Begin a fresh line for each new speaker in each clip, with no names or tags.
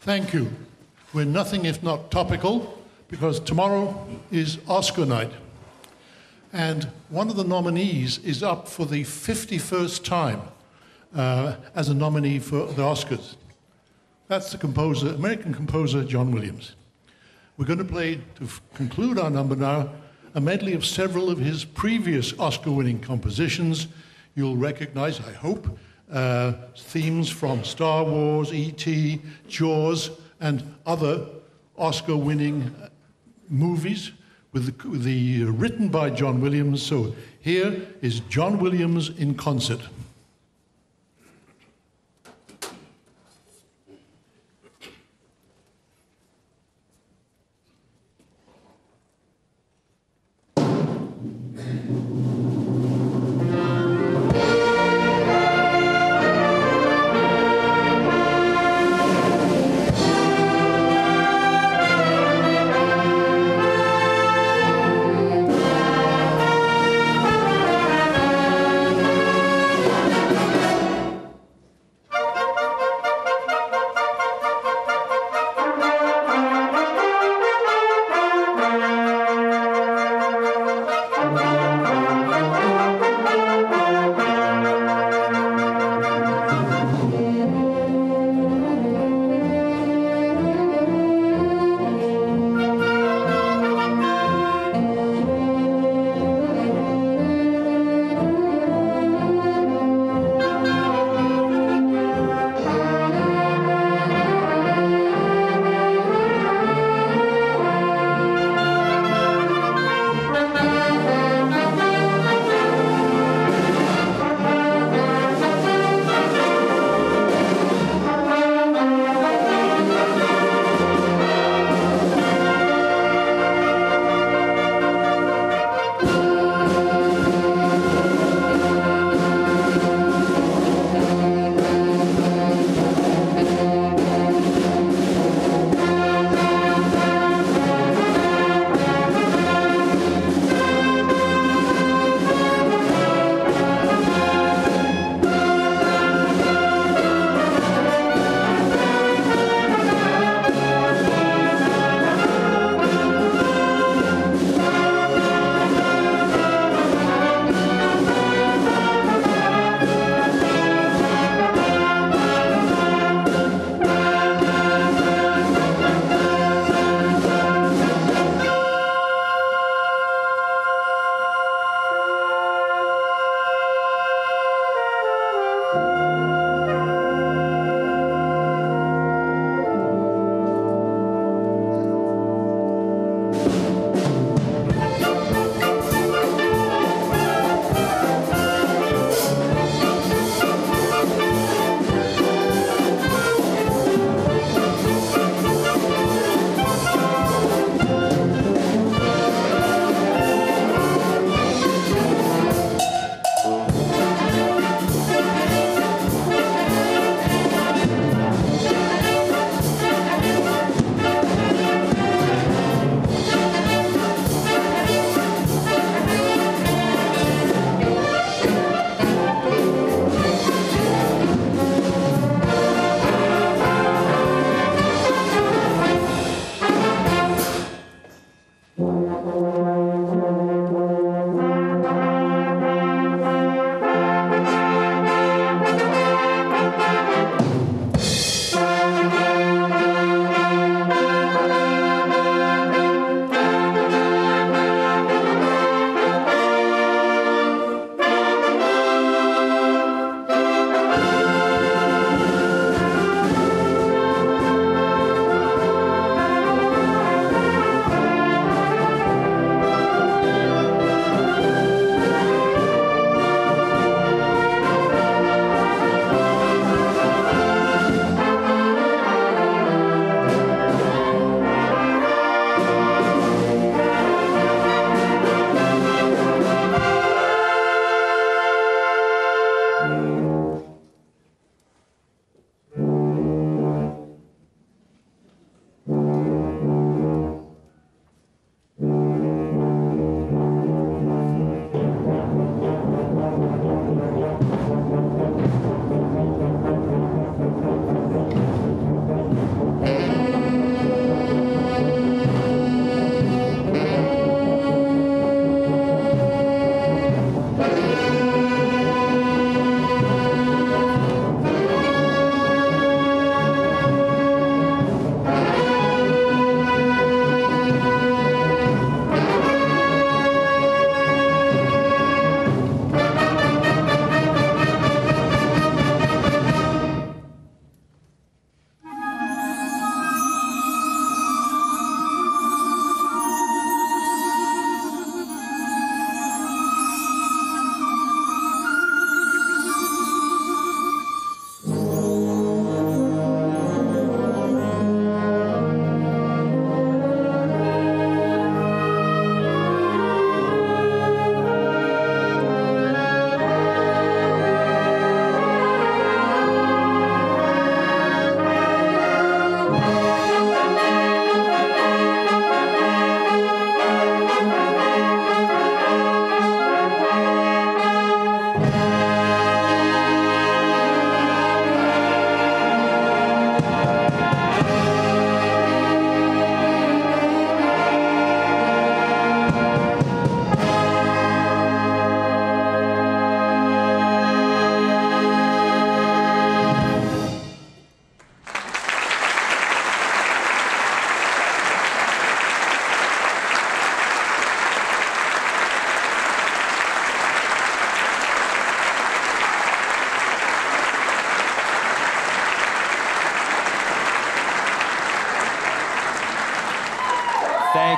Thank you. We're nothing if not topical, because tomorrow is Oscar night. And one of the nominees is up for the 51st time as a nominee for the Oscars. That's the composer, American composer John Williams. We're going to play, to conclude our number now, a medley of several of his previous Oscar-winning compositions. You'll recognize, I hope, themes from Star Wars, E.T., Jaws, and other Oscar-winning movies with the written by John Williams. So here is John Williams in concert.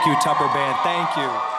you, Tupper Band. Thank you.